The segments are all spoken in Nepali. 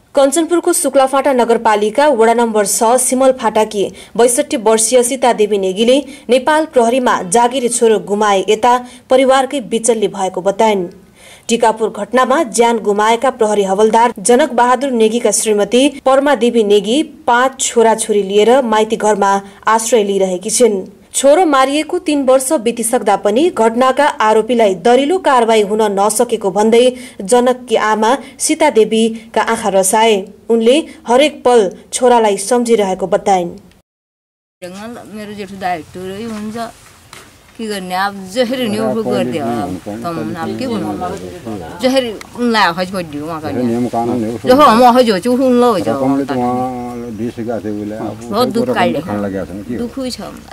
कञ्चनपुरको शुक्लाफाटा नगरपालिका वडा नम्बर 6 सिमल फाटाकी 62 वर्षीय सीता देवी नेगीले नेपाल प्रहरीमा जागिरी छोरो गुमाए यता परिवारकै बिचल्ली भएको बताइन्। टिकापुर घटनामा ज्यान गुमाएका प्रहरी हवलदार जनक बहादुर नेगीका श्रीमती परमा देवी नेगी 5 छोराछोरी लिएर माइती घरमा आश्रय लिइरहेकी छिन्। छोरो मारिएको 3 वर्ष बितिसक्दा पनि घटनाका आरोपीलाई दरिलो कारबाही हुन नसकेको भन्दै जनककी आमा सीता देवीका आँखा रसाए। उनले हरेक पल छोरालाई सम्झिरहेको बताइन्। मेरो जेठो डाइरेक्टरै हुन्छ के गर्ने अब जसरी नि उठो गरिदियो अब के भन्नु जसरी उनलाई हज गरिदियो उहाँका नियम कानुन हो जो हम हज हो छु उन लो हो कमले त उहाँ बिसका थियो उले अब दुख काढे खान लागेको छ के दुखै छ मलाई।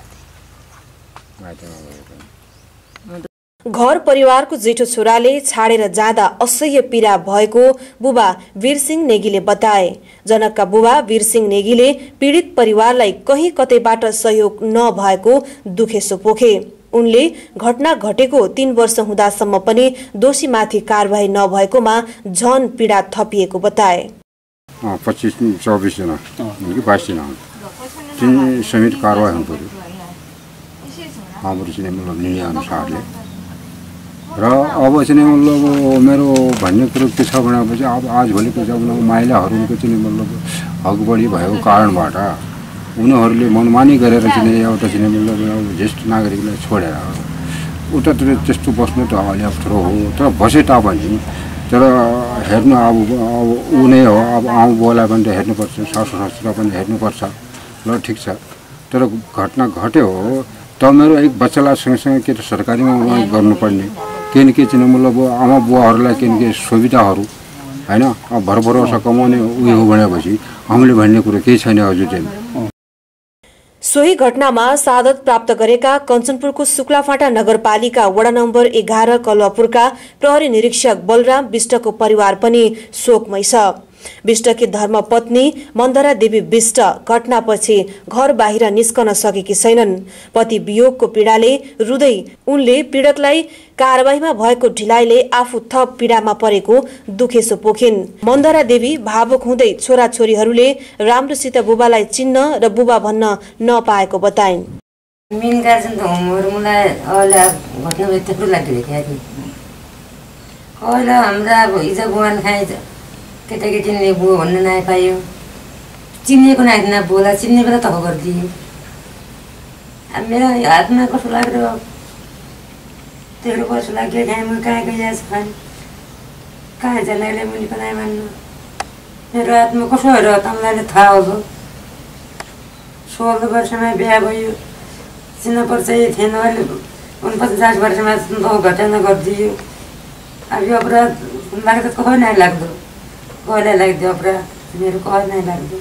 घर परिवारको जेठो छोराले छाडेर जाँदा असह्य पीडा भएको बुबा वीरसिंह नेगीले बताए। जनकका बुबा वीरसिंह नेगीले पीडित परिवारलाई कहीं कतैबाट सहयोग नभएको दुखेसो पोखे। उनले घटना घटेको 3 वर्ष हुँदासम्म पनि दोषीमाथि कारबाही नभएकोमा झन पीडा थपिएको बताए। 25-24 जना 22 जना तीन समेत कारबाही हुनु पर्यो हाम्रो चाहिँ मतलब निर्णय अनुसारले। र अब चाहिँ मतलब मेरो भन्ने कुरो के छ भनेपछि अब आजभोलिको जब महिलाहरूको चाहिँ मतलब हकबढी भएको कारणबाट उनीहरूले मनमानी गरेर चाहिँ एउटा चाहिँ मतलब ज्येष्ठ नागरिकलाई छोडेर उतातिर त्यस्तो बस्नु त अलि अप्ठ्यारो हो। तर बसे तापनि तर हेर्नु अब ऊ नै हो अब आउँ बोला पनि त हेर्नुपर्छ, सासु ससुरा पनि हेर्नुपर्छ। ल ठिक छ तर घटना घट्यो हो त मेरो एक बच्चालाई सँगसँगै के त सरकारीमा गर्नुपर्ने के न के चाहिँ मतलब आमा बुवाहरूलाई के न के सुविधाहरू हैन अब भरभरोसा कमाउने उयो हो भनेपछि हामीले भन्ने कुरो केही छैन हजुर चाहिँ। सोही घटनामा सादत प्राप्त गरेका कञ्चनपुरको शुक्लाफाटा नगरपालिका वडा नम्बर 11 कलवापुरका प्रहरी निरीक्षक बलराम विष्टको परिवार पनि शोकमय छ। विष्टकी धर्मपत्नी मन्दरा देवी विष्ट घटनापछि घर बाहिर निस्कन सकेकी छैनन्। पति वियोगको पीडाले रुँदै उनले पीडकलाई कारबाहीमा भएको ढिलाइले आफू थप पीडामा परेको दुखेसो पोखिन्। मन्दरा देवी भावुक हुँदै छोराछोरीहरूले राम्रोसित बुबालाई चिन्न र बुबा भन्न नपाएको बताइन्। मेन गार्जियन त होमहरु मलाई अहिले घटना भए त्यत्रो लागिरहेको थियो। अहिले हाम्रा अब हिजो बुहान खाइन्छ केटाकेटीले बुवा भन्न नपायो चिनेको नाइदिन बोला चिन्ने बेला तक गरिदियो। अब मेरो हातमा कस्तो लाग्यो तेरो कस्तो लाग्यो खाएँ म कहाँ गइया छ खान कहाँ जानेले मैले पनि मान्नु मेरो हातमा कसो हो र तँलाई थाहा हो। 16 वर्षमा बिहा भयो चिन्न परिचय थिएन अहिले 49 वर्षमा घटना गरिदियो। अब यो अपराध लाग्दा कसै नै लाग्दो कसैलाई लाग्दो अपराध मेरो कसै नै लाग्दो।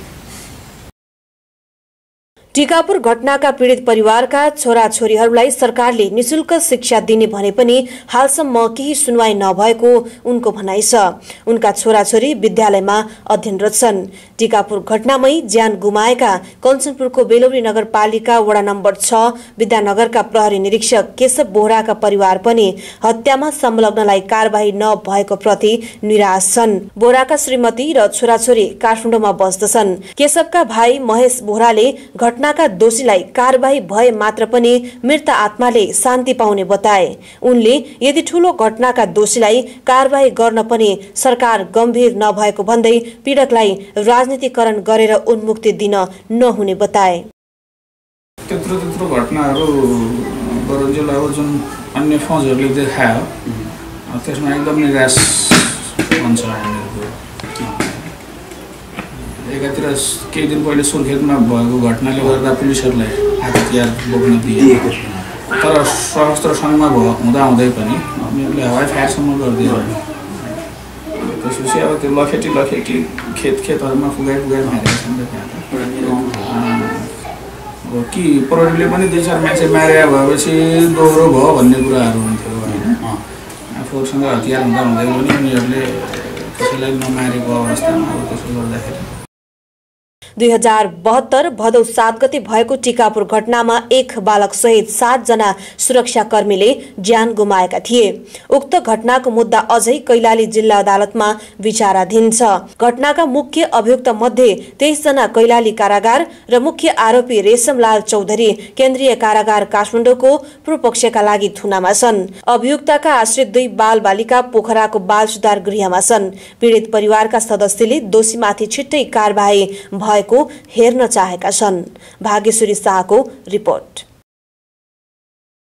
टिकापुर घटनाका पीडित परिवारका छोराछोरीहरूलाई सरकारले निशुल्क शिक्षा दिने भने पनि हालसम्म केही सुनवाई नभएको उनको भनाइ छ। उनका छोराछोरी विद्यालयमा अध्ययनरत छन्। टिकापुर घटनामै ज्यान गुमाएका कञ्चनपुरको बेलौरी नगरपालिका वडा नम्बर 6 विद्यानगरका प्रहरी निरीक्षक केशव बोहराका परिवार पनि हत्यामा संलग्नलाई कारबाही नभएको प्रति निराश छन्। बोहराका श्रीमती र छोराछोरी काठमाडौँमा बस्दछन्। केशवका भाइ महेश बोहराले घटनाका दोषीलाई कारबाही भए मात्र पनि मृत आत्माले शान्ति पाउने बताए। उनले यदि ठूलो घटनाका दोषीलाई कारबाही गर्न पनि सरकार गम्भीर नभएको भन्दै पीडकलाई राजनीतिकरण गरेर उन्मुक्ति दिन नहुने बताए। त्यत्रो घटनाहरू बरुन्जेल अब जुन अन्य फौजहरूले देखायो त्यसमा एकदम निराश हुन्छ हामीहरूको। एकातिर केही दिन पहिले सुर्खेतमा भएको घटनाले गर्दा पुलिसहरूलाई हतियार बोक्न दिए तर सशस्त्र सङ्घमा हुँदाहुँदै पनि उनीहरूले हवाई फायरसम्म गरिदियो। त्यसपछि अब त्यो लखेटी खेतहरूमा पुगाइ मारेका छन् त्यहाँ कि प्रहरीले पनि 2-4 मान्छे मारे भएपछि दोहोरो भयो भन्ने कुराहरू हुन्थ्यो होइन। आफूसँग हतियार हुँदाहुँदै पनि उनीहरूले कसैलाई नमारेको अवस्थामा अब त्यसो गर्दाखेरि 2072 भदौ 7 गते भएको टिकापुर घटनामा एक बालक सहित 7 जना सुरक्षाकर्मीले ज्यान गुमाएका थिए। उक्त घटनाको मुद्दा अझै कैलाली जिल्ला अदालतमा विचाराधीन छ। घटनाका मुख्य अभियुक्त मध्ये 23 जना कैलाली कारागार र मुख्य आरोपी रेशमलाल चौधरी केन्द्रीय कारागार काठमाडौँको पूर्वपक्षका लागि थुनामा छन्। अभियुक्तका आश्रित 2 बाल बालिका पोखराको बाल सुधार गृहमा छन्। पीडित परिवारका सदस्यले दोषीमाथि छिट्टै कारबाही भएको हेर्न चाहेका छन्। भाग्यश्री शाहको रिपोर्ट।